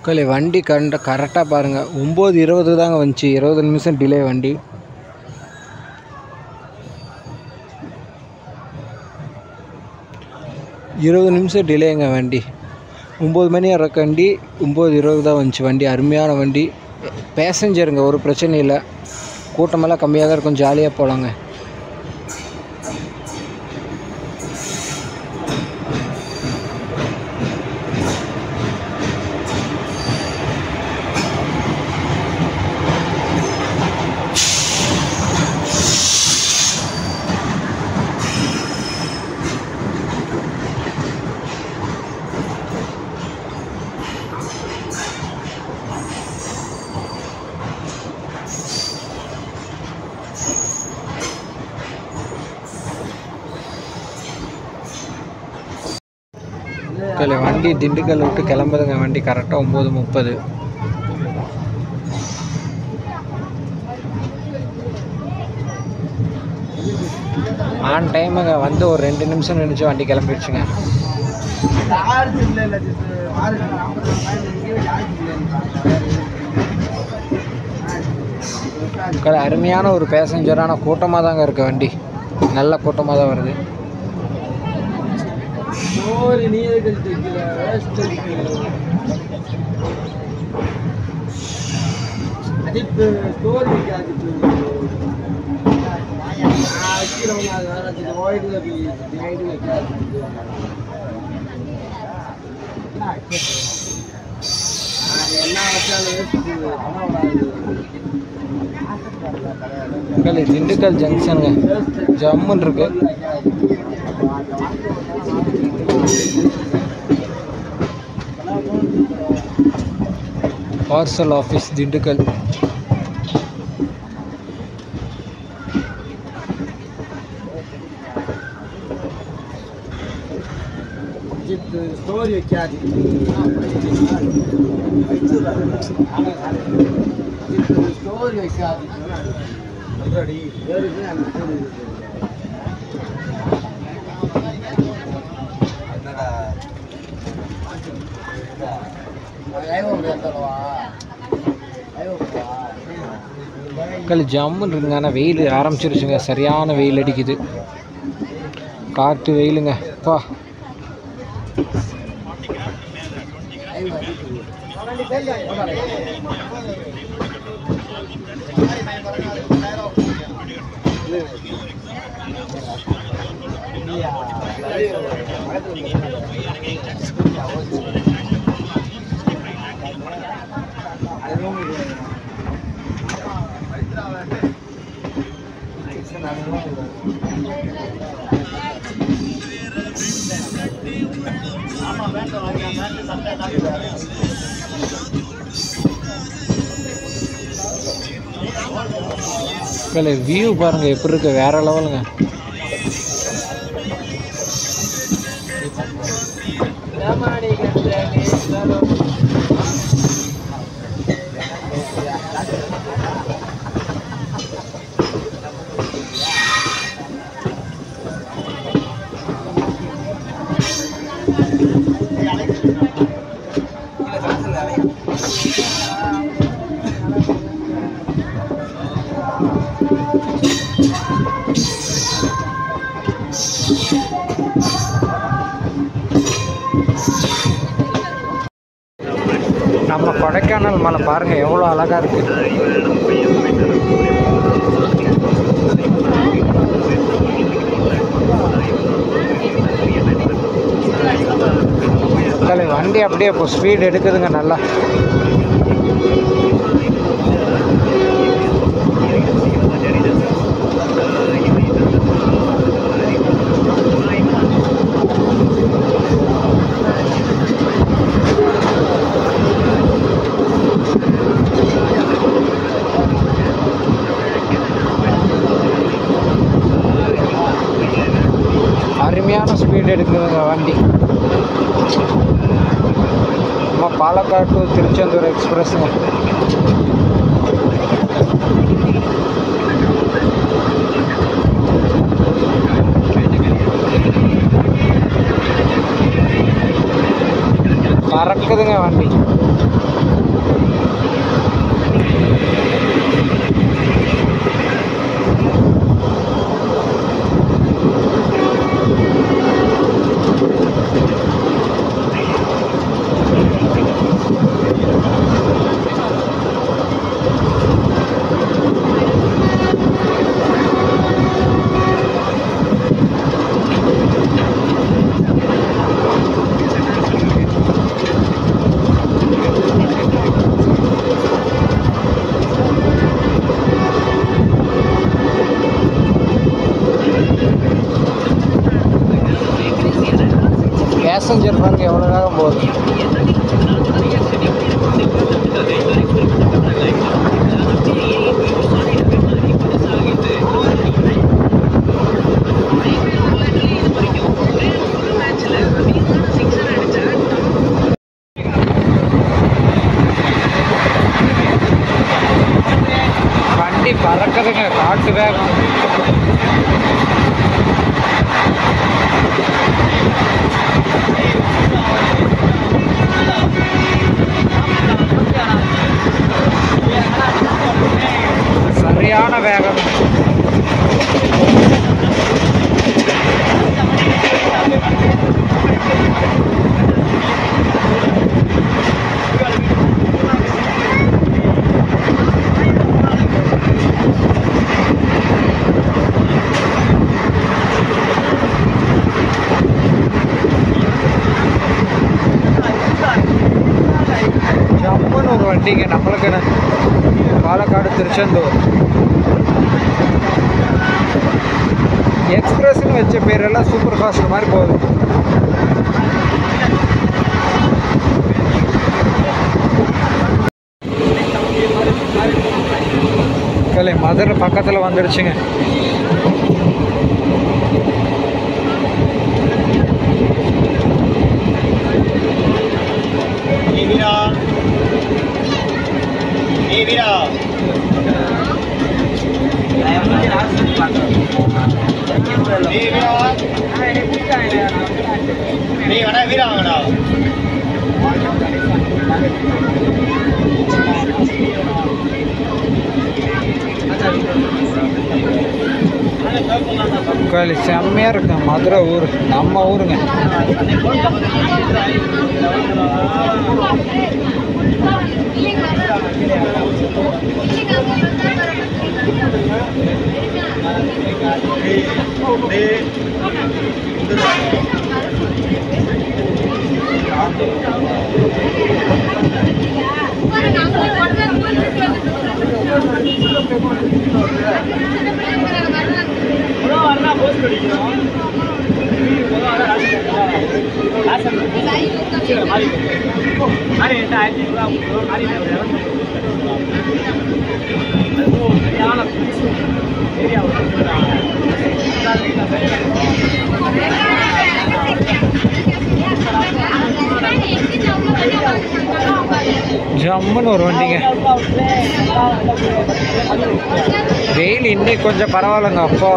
மக்களே வண்டி கரெக்டாக பாருங்கள் 9:20 தாங்க வந்துச்சு. 20 நிமிஷம் டிலே வண்டி. டிலேங்க வண்டி. 9 மணி இறக்க வண்டி 9:20 தான் வந்துச்சு வண்டி. அருமையான வண்டி. பேசஞ்சருங்க ஒரு பிரச்சனை இல்லை. கூட்டமெல்லாம் கம்மியாக தான் இருக்கும். ஜாலியாக போகலாங்க. வண்டி திண்டுக்கல் விட்டு கிளம்புதுங்க. வண்டி கரெக்டாக 9:30. ஆன் டைமுங்க. வந்து ஒரு 2 நிமிஷம் நினைச்சு வண்டி கிளம்பிடுச்சுங்க. அருமையான ஒரு பேசஞ்சரான கூட்டமாக தாங்க இருக்குது வண்டி. நல்ல கூட்டமாக தான் வருது. திண்டுக்கல் ஜங்ஷனுங்க. ஜம்முன்னு இருக்கு. Parcel office Dindigul. ஜம்முன்னு இருக்குங்க. ஆனால் வெயில் ஆரம்பிச்சிருச்சுங்க. சரியான வெயில் அடிக்குது. காற்று வெயிலுங்க. பா வியூ பாருங்க எப்படி இருக்கு. வேற லெவலுங்க. நம்ம கொடைக்கானல் மலை பாருங்க எவ்வளோ அழகா இருக்கு. வண்டி அப்படியே இப்போ ஸ்பீட் எடுக்குதுங்க நல்லா. அருமையான ஸ்பீட் எடுக்குதுங்க வண்டி. நம்ம பாலக்காடு டு திருச்செந்தூர் எக்ஸ்பிரஸ்ங்க. பறக்குதுங்க வண்டி. பேசஞ்சர் பாருங்க எவ்வளோ வேகம் போகுது. வண்டி பறக்குதுங்க காட்டு வேகம். சரியான வேகம். ஜம்முன்னு ஒரு வண்டிங்க நம்மளுக்கு பாலக்காடு திருச்செந்தூர் எக்ஸ்பிரஸ்ன்னு வச்ச பேரெல்லாம் சூப்பர் ஃபாஸ்ட் மாதிரி போகுது. மதுரை பக்கத்தில் வந்துடுச்சுங்க. செம்மையாக இருக்குங்க மதுரை ஊர், நம்ம ஊருங்க. ஜம்முன்னு ஒரு வண்டிங்க. வெயில் இன்னைக்கு கொஞ்சம் பரவாயில்லைங்க. அப்போ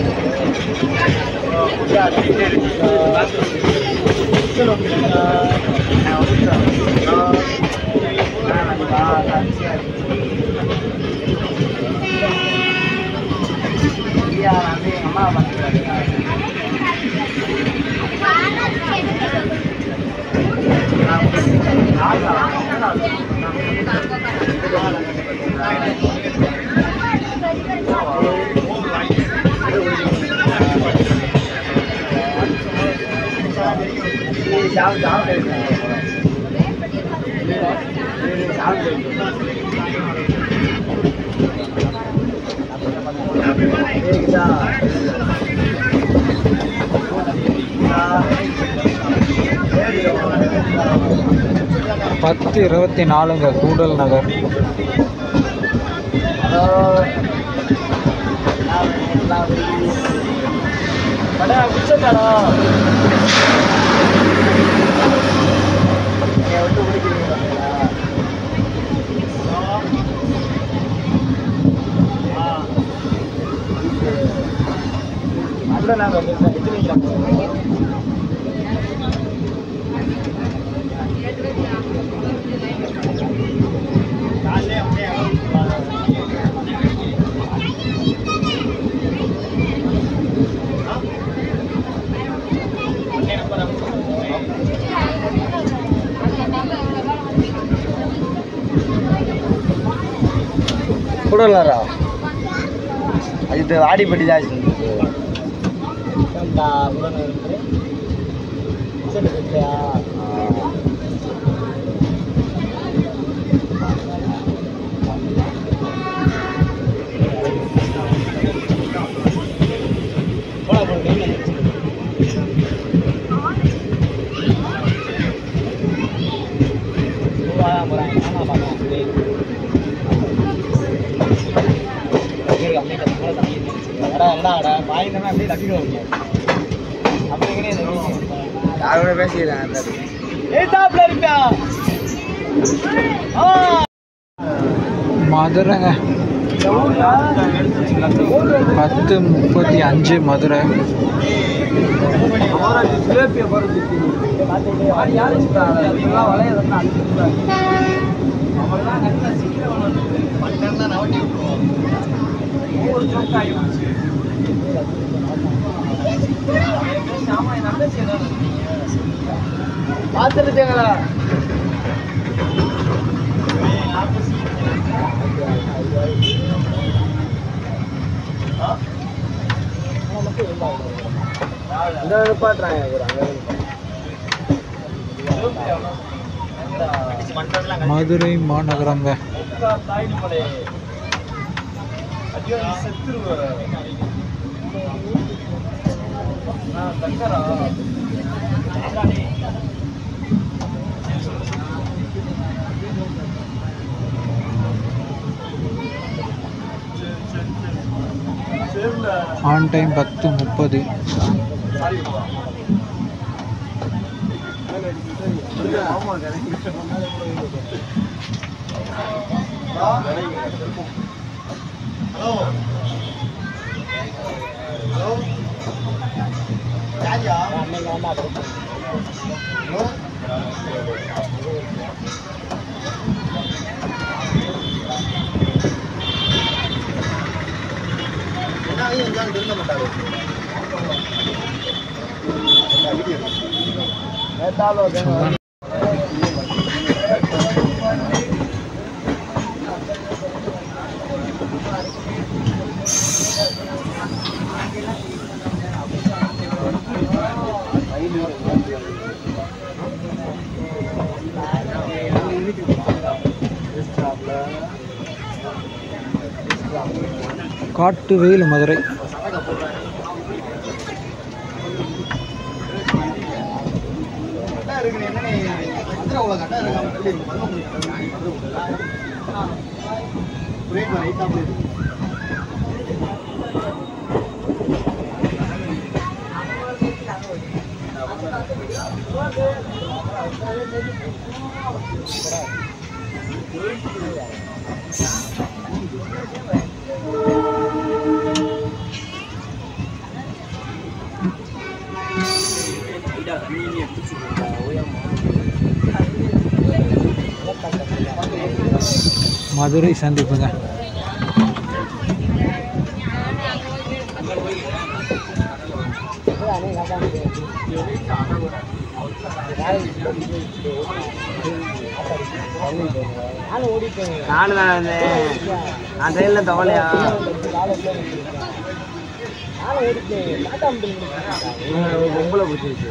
பத்து 24ங்க கூடல் நகர். கூட இல்லைரா இது ஆடிப்பட்டி ஜாஸ்தி யாரோட பேசிக்கிறேன் மதுரைங்க 10:35 மதுரை. பார்த்துருக்கீங்களா மதுரை மாநகரங்க. On time 10:30. காட்டு வெயில் மதுரை. மதுரை சந்திப்புங்க. நான் ட்ரெயினில் தவலையா பொம்பளை பிடிச்சிருச்சு.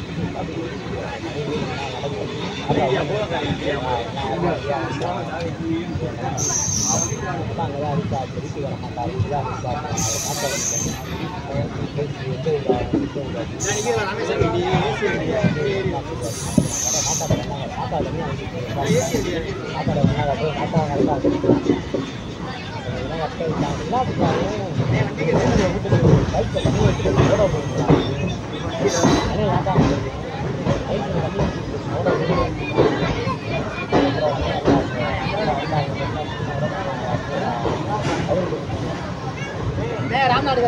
ராம்நாடு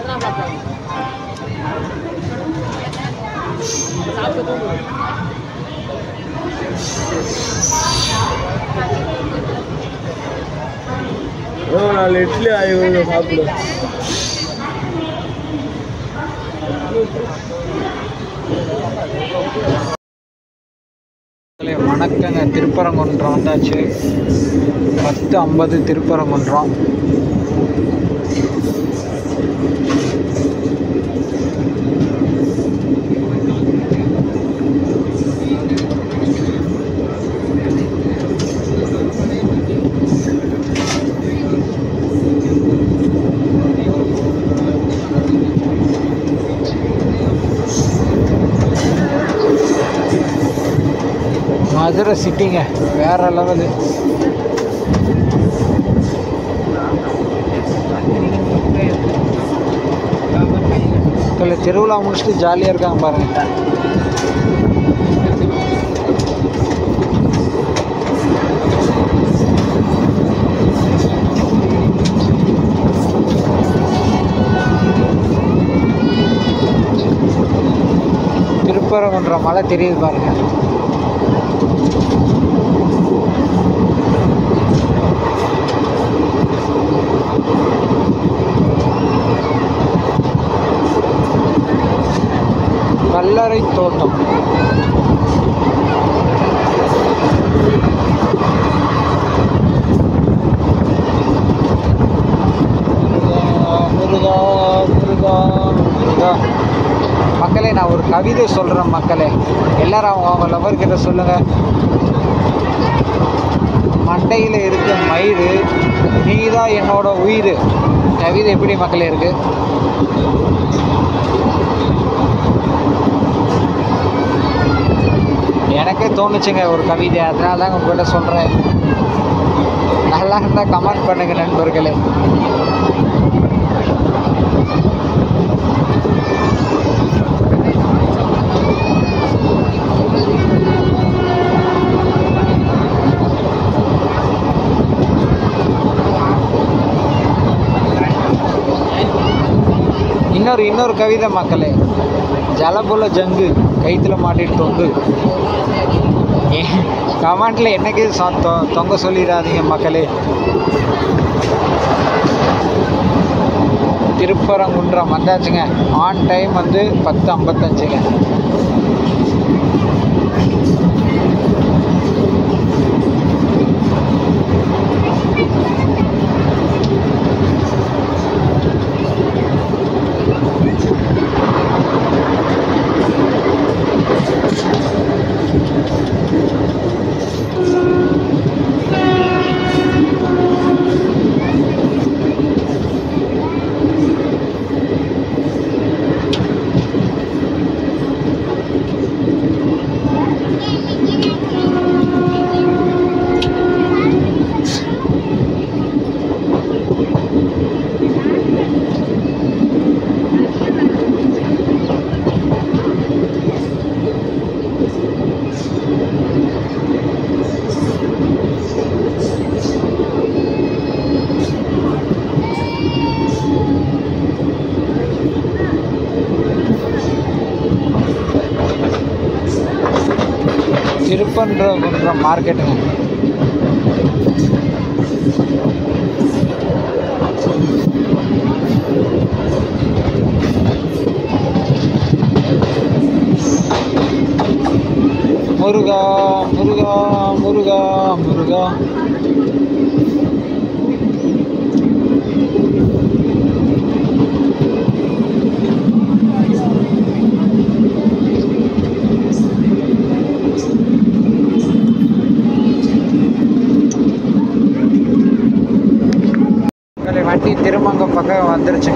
நாலு இட்லி ஆகி சாப்பிடு. வணக்கங்க. திருப்பரங்குன்றம் வந்தாச்சு. 10:50 திருப்பரங்குன்றம். மதுரை சிட்டிங்க, வேற லெவலு. திருவிழா முடிச்சுட்டு ஜாலியாக இருக்காங்க பாருங்க. திருப்பரங்குன்றம் மலை தெரியுது பாருங்க. கல்லறை தோட்டம். முருகா முருகா முருகா. மக்களே, நான் ஒரு கவிதை சொல்கிறேன் மக்களே. எல்லாரும் அவங்க லவர்கிட்ட சொல்லுங்கள். மண்டையில் இருக்க மயிறு, நீதான் என்னோட உயிர். கவிதை எப்படி மக்களே இருக்குது? எனக்கே தோணுச்சுங்க ஒரு கவிதை, அதனால தான் உங்கள்கிட்ட சொல்கிறேன். நல்லா இருந்தால் கமெண்ட் பண்ணுங்கள் நண்பர்களே. இன்னொரு கவிதை மக்களே. ஜலபுல ஜங்கு கைத்தில் மாட்டிட்டு தொங்கு. கமெண்ட்டில் என்னைக்கு தொங்க சொல்லிடாதீங்க மக்களே. திருப்பரங்குன்றம் வந்தாச்சுங்க. ஆன் டைம் 10:55ங்க. திருப்பரங்குன்றம் மார்க்கெட்டுங்க. முருகா முருகா முருகா முருகா. வண்டி திருமங்கம் பக்கம் வந்துருச்சுங்க.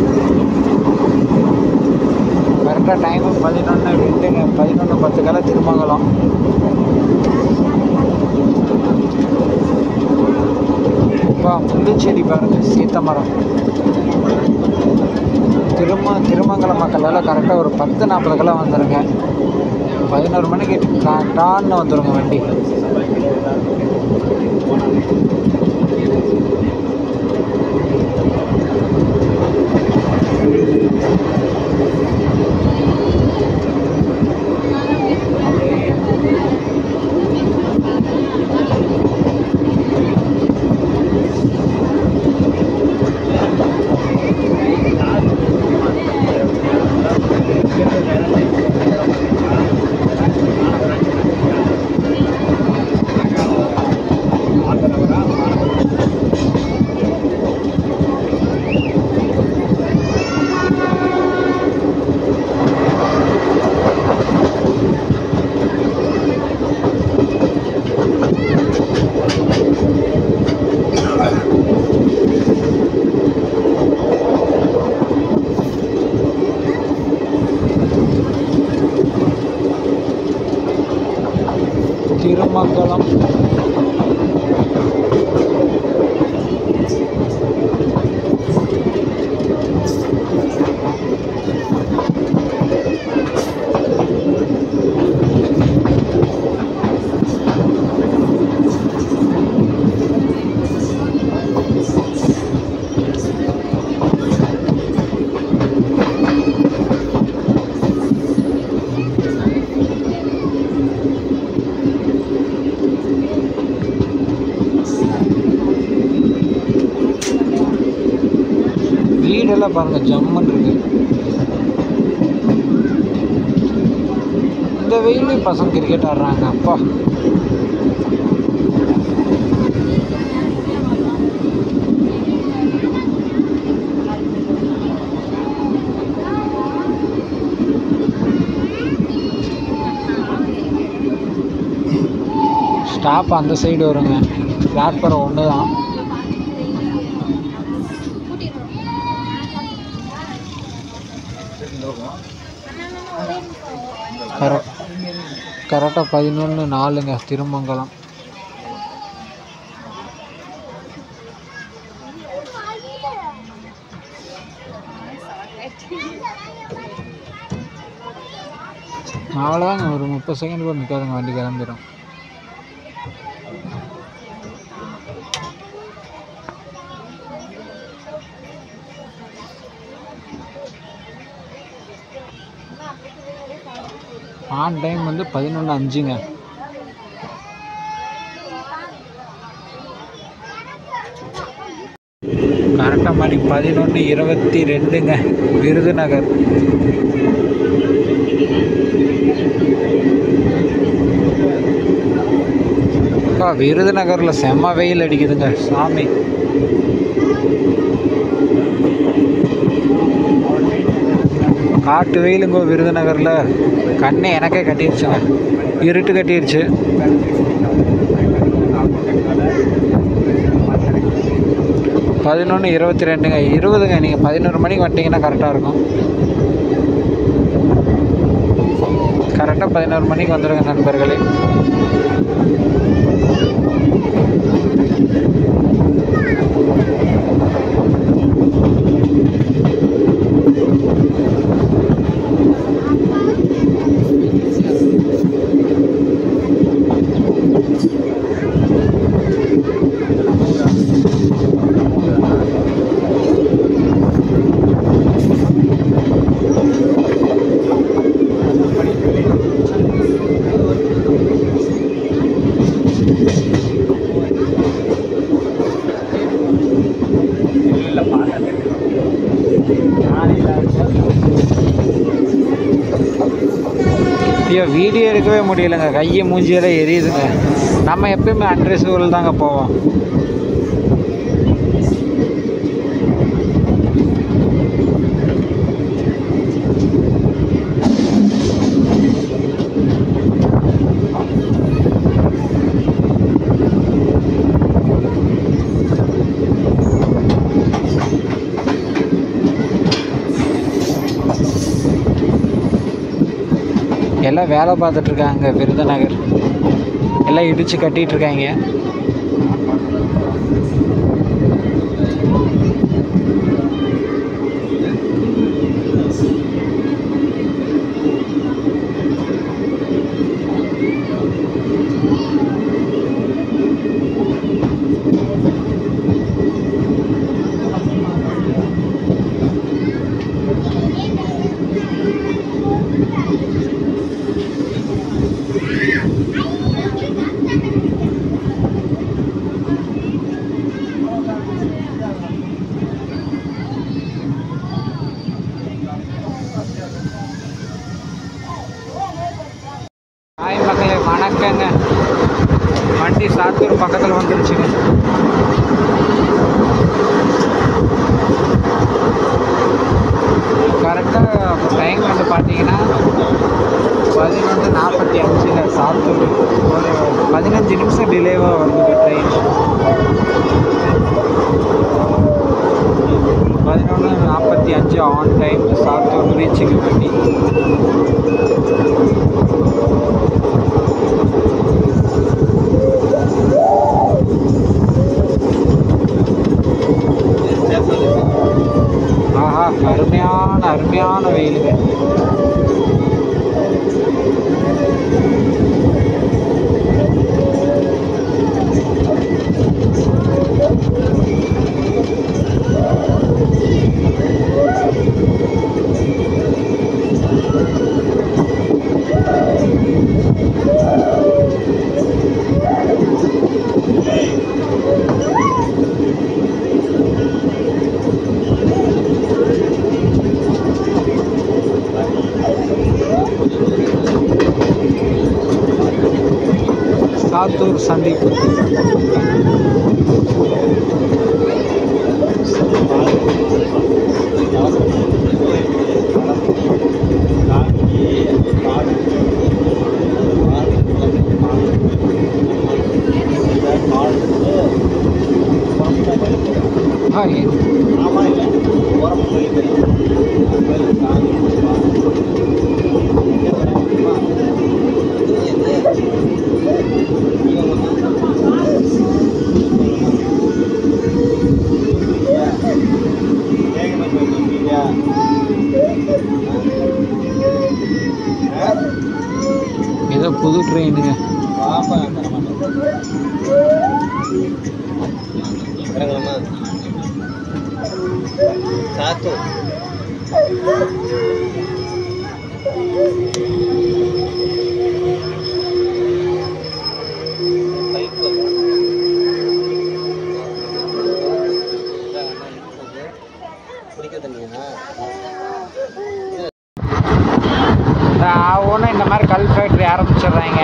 கரெக்டாக டைமு 11:02ங்க. 11:10 திருமங்கலம். முள்ளுச்செடி பாருங்க, சீத்த மரம். திருமங்கலம் மக்கள் எல்லாம் கரெக்டாக ஒரு 10:40 வந்துடுங்க. 11 மணிக்கு டான்னு வந்துடுங்க வண்டி. வெயிலெல்லாம் பாருங்கள் ஜம்முன்னு இருக்கு. இந்த வெயிலையும் பசங்க கிரிக்கெட் ஆடுறாங்க. அப்பா ஸ்டாப் அந்த சைடு வருங்க. பிளாட்ஃபாரம் ஒன்று தான். கரெக்டாக 11:04ங்க திருமங்கலம். அவ்வளோதாங்க, ஒரு 30 செகண்ட் கூட நிற்காதுங்க, வண்டி கிளம்பிடும். ஆன் டைம் வந்து 11:05ங்க. கரெக்டாக மணி 11:22ங்க விருதுநகர். விருதுநகரில் செம்ம வெயில் அடிக்குதுங்க சாமி. காட்டு வெயிலுங்க விருதுநகரில். கண்ணே எனக்கே கட்டிடுச்சுங்க, இருட்டு கட்டிடுச்சு. பதினொன்று 22ங்க 20ங்க. நீங்கள் 11 மணிக்கு வந்துட்டிங்கன்னா கரெக்டாக இருக்கும். கரெக்டாக 11 மணிக்கு வந்துடுங்க நண்பர்களே. ஐயோ வீடியோ எடுக்கவே முடியலைங்க, கையை மூஞ்சியெல்லாம் எரியுதுங்க. நம்ம எப்பயுமே அன்ட்ரெஸபிள் தாங்க போவோம். எல்லாம் வேலை பார்த்துட்ருக்காங்க விருதுநகர். எல்லாம் இடித்து கட்டிகிட்ருக்காங்க. ஹாய் மக்களே, வணக்கங்க. வண்டி சாத்தூர் பக்கத்தில் வந்துருச்சுங்க. கரெக்டாக டைம் வந்து பார்த்தீங்கன்னா 11:45 சாத்தூர். ஒரு 15 நிமிஷம் டிலேவாக வருது train. 11:45 on time Sattur reaching வண்டி. ஆஹா, அருமையான வெயிலுங்க. சந்திப்பு. ஏதோ புது ட்ரெயினுங்க. ஒன்று இந்த மாதிரி கல் ஃபேக்ட்ரி ஆரம்பிச்சிடுறாங்க.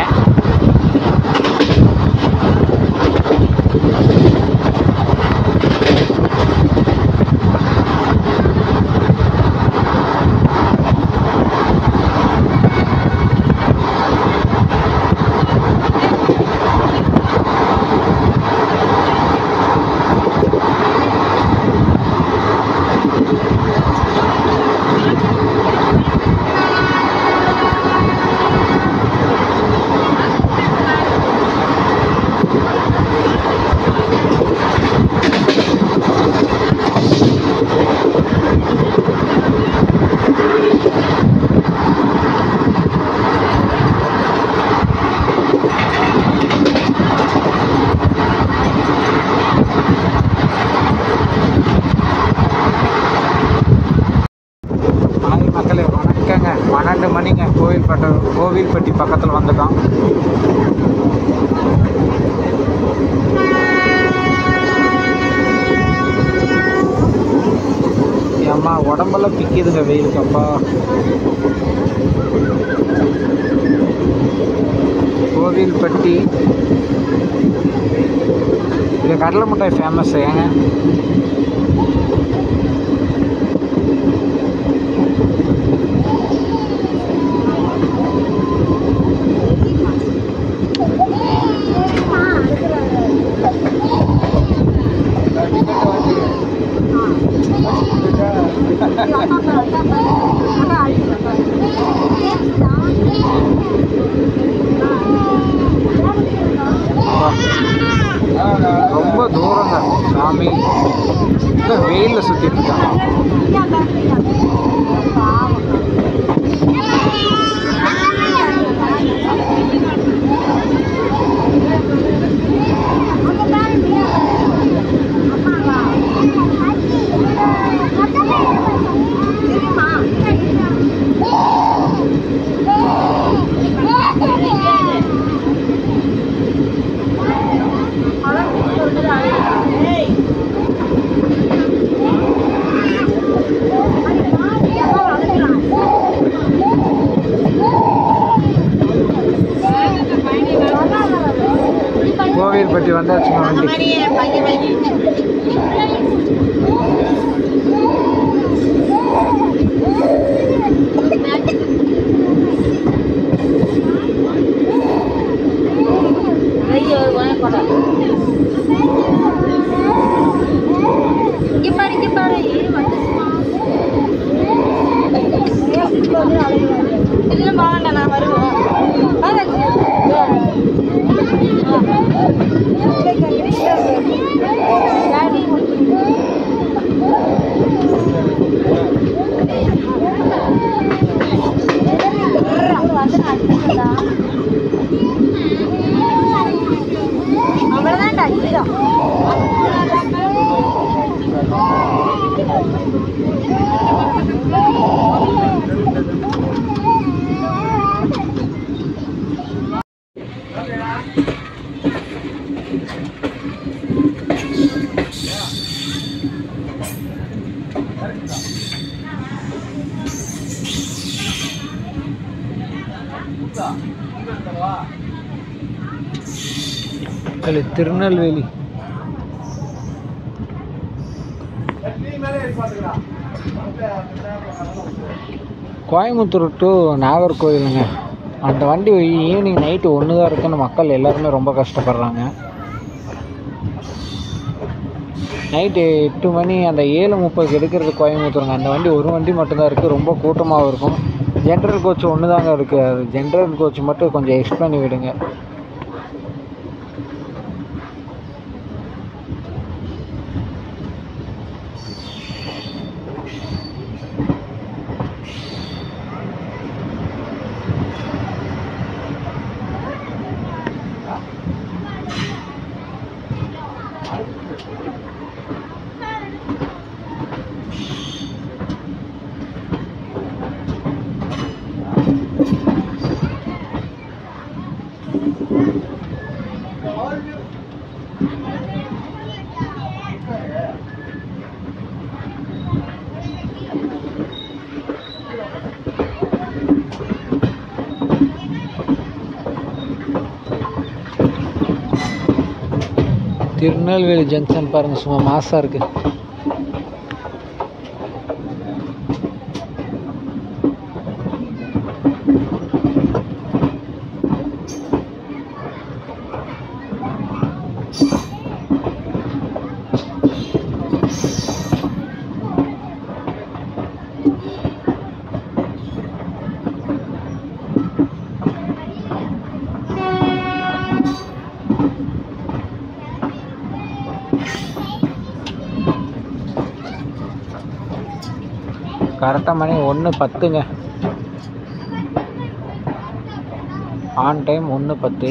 மக்களே வணக்கங்க. 12 மணிங்க. கோவில்பட்டி பக்கத்தில் வந்துட்டோம். ஏம்மா உடம்பெல்லாம் பிக்குதுங்க வெயிலுக்கப்பா. கோவில்பட்டி இது கடலை மிட்டாய் ஃபேமஸ் ஏங்க. ரொம்ப தூரங்க சாமி. வெயிலில் சுற்றிட்டு இருக்காங்க. கோவில்பட்டி வந்தாச்சுங்க வண்டி. நான் வருவேன். அவ்வளோதான்டா இதுதான். திருநெல்வேலி. கோயம்புத்தூர் டு நாகர்கோவிலுங்க. அந்த வண்டி ஈவினிங் நைட்டு ஒன்று தான் இருக்குன்னு மக்கள் எல்லாருமே ரொம்ப கஷ்டப்படுறாங்க. நைட்டு 8 மணி அந்த 7:30 எடுக்கிறது கோயம்புத்தூருங்க. அந்த வண்டி ஒரு வண்டி மட்டும்தான் இருக்குது. ரொம்ப கூட்டமாகவும் இருக்கும். ஜென்ரல் கோச் ஒன்று தாங்க இருக்குது. அது ஜென்ரல் கோச் மட்டும் கொஞ்சம் எக்ஸ்ட் பண்ணி விடுங்க. திருநெல்வேலி ஜங்ஷன் பாருங்கள், சும்மா மாசாக இருக்குது. கரெக்டாக மணி 1:10ங்க. On time 1:10.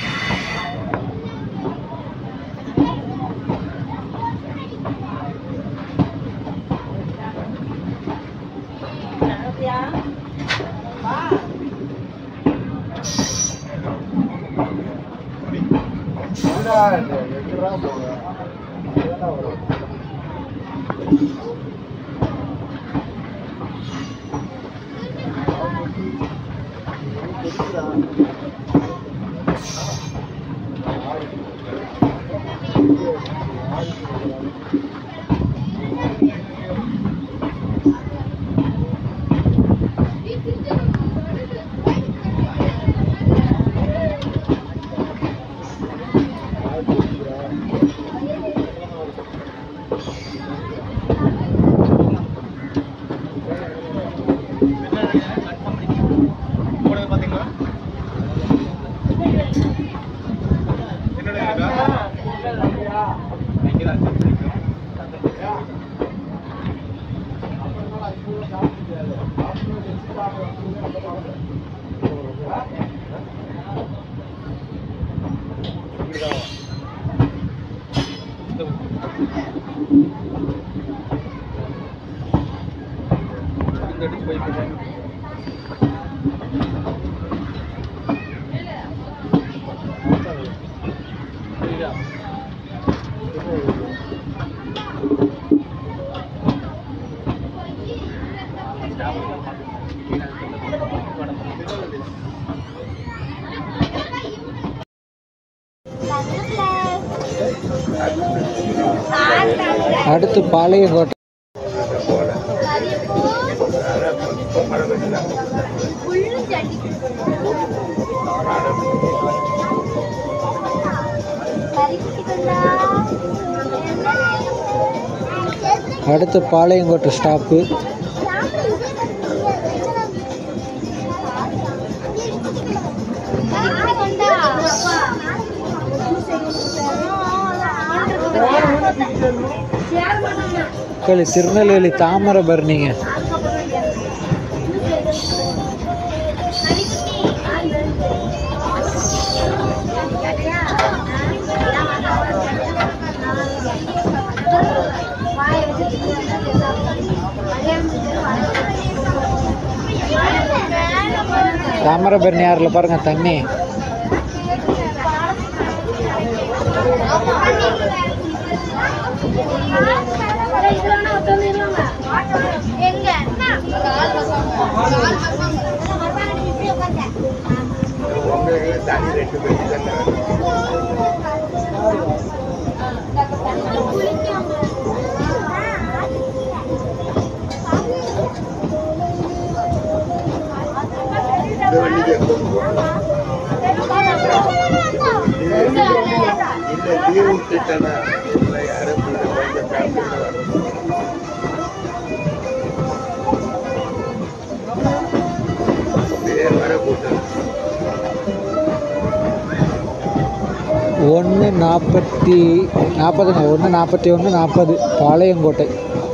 அடுத்து பாளையங்கோட்டை. அடுத்து பாளையங்கோட்டை ஸ்டாப்பு. திருநெல்வேலி தாமிரபரணிங்க. தாமிரபரணி ஆறுல பாருங்க தண்ணி. ஒன்று 40 1 41 40 பாளையங்கோட்டை.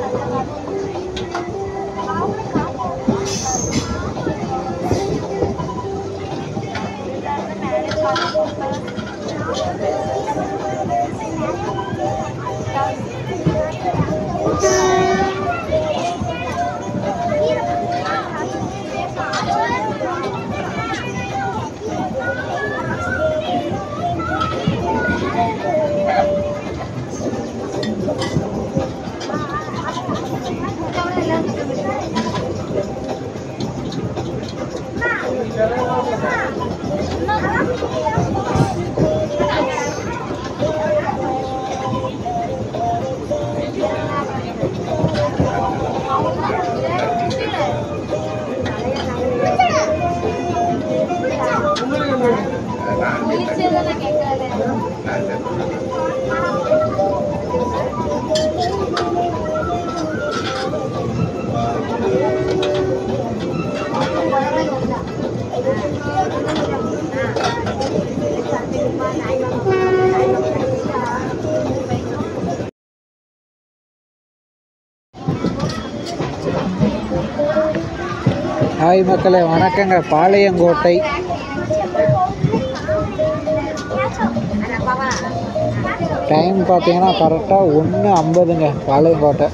ஹாய் மக்களே, வணக்கங்க. பாளையங்கோட்டை டைம் பார்த்தீங்கன்னா கரெக்டாக 1:50ங்க. பாளையங்கோட்டை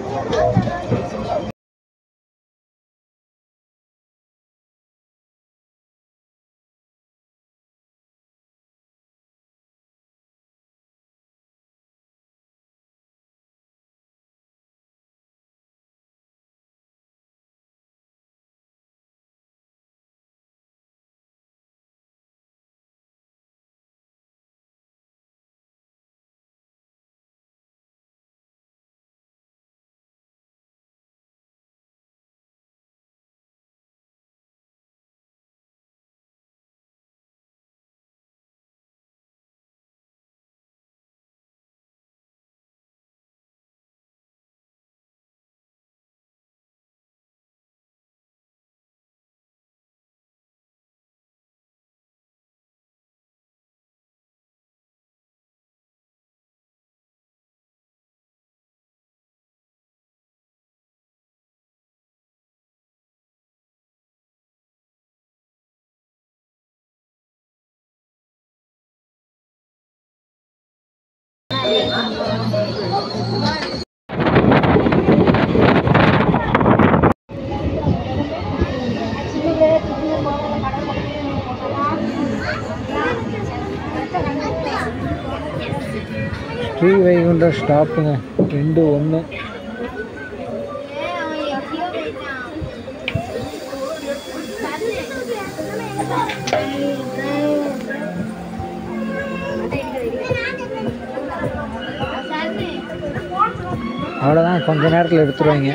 ஸ்ரீவைகுண்டம் ஸ்டாப்புங்க. 2:1. அவ்வளோதான், கொஞ்ச நேரத்தில் எடுத்துருவாங்க.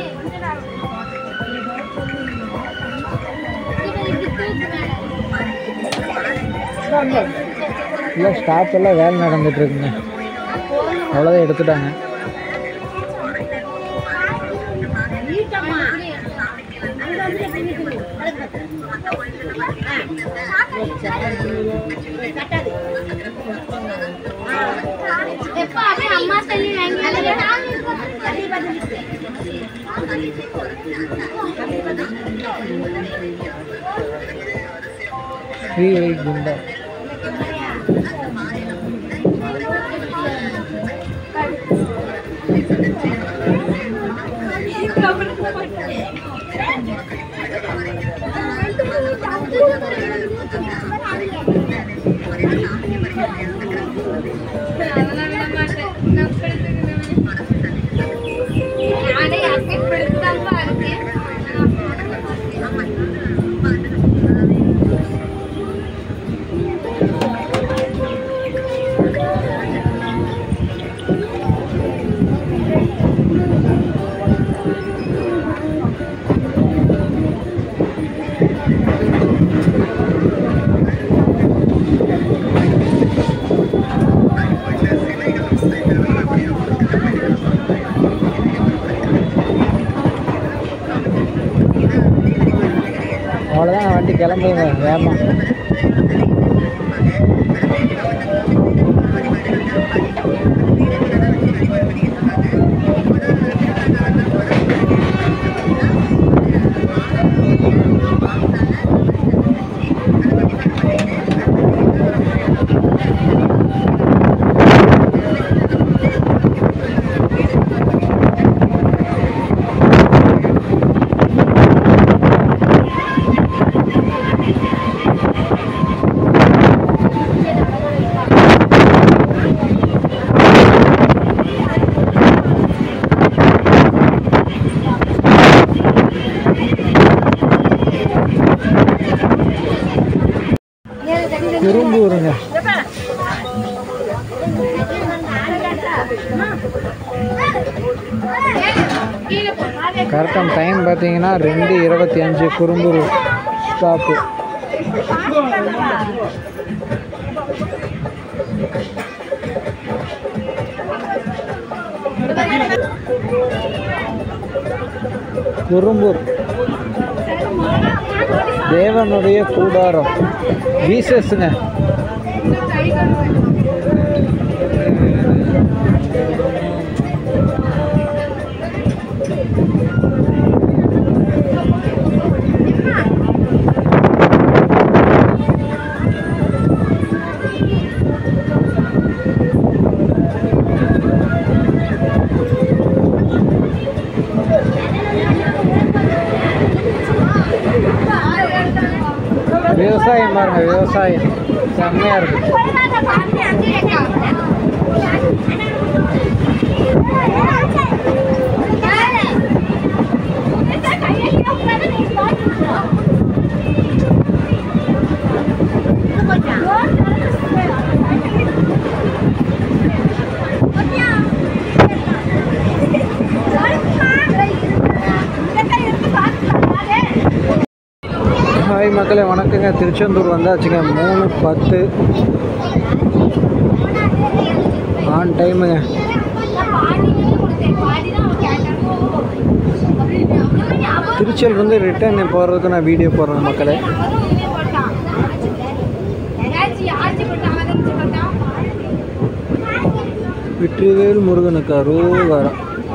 இல்லை, ஸ்டாப் எல்லாம் வேலை நடந்துட்டுருக்குங்க. அவ்வளோதான், எடுத்துட்டாங்க. ஸ்ரீவைகுண்டம் கிளம்புங்க வேமா. குறும்பூருங்க. கரெக்டாக டைம் பார்த்தீங்கன்னா 2:25 குறும்பூர் ஸ்டாப்பு. குறும்பூர் தேவனுடைய கூடாரம் வீசஸ்ங்க. விவசாயம் பாருங்க, விவசாயம் செம்மையா இருக்கு. ஹாய் மக்களே, வணக்கங்க. திருச்செந்தூர் வந்தாச்சுங்க. 3:10 ஆன் டைமுங்க. திருச்சியிலிருந்து ரிட்டர்ன் போகிறதுக்கு நான் வீடியோ போடுறேன் மக்களே. வெற்றிவேல் முருகனுக்கு அரோகரா.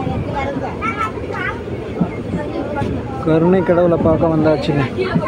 கருணை கடவுளை பார்க்க வந்தாச்சுங்க.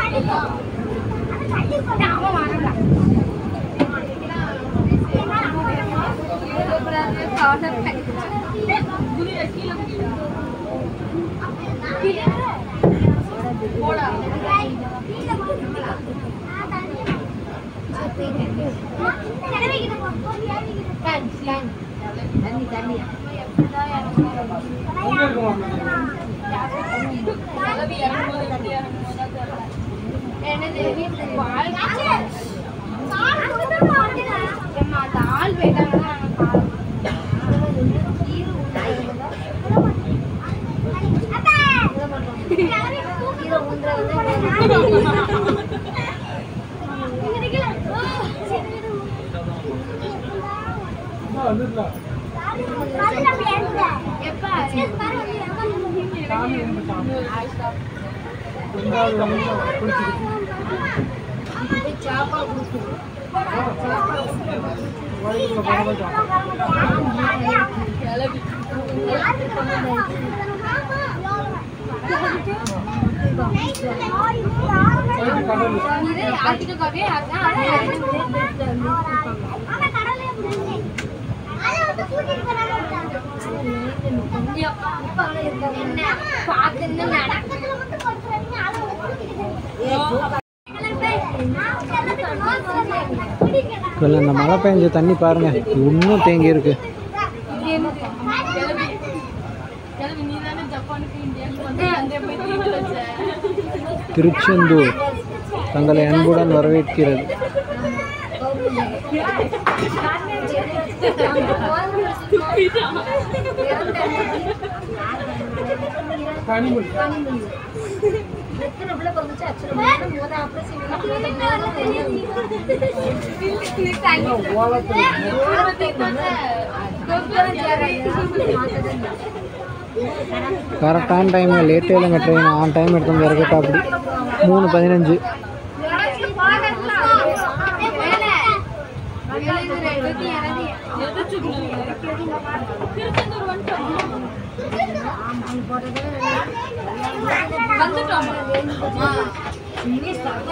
இந்த மழை பெஞ்ச தண்ணி பாருங்க, இன்னும் தேங்கி இருக்கு. திருச்செந்தூர் தங்களை அன்புடன் வரவேற்கிறது. கரெக்டான டைம், லேட்டே இல்லைங்க. ட்ரெயின் ஆன் டைம் எடுத்து வந்து இறக்கிட்டா. அப்படி 3:15 வந்துட்டோம்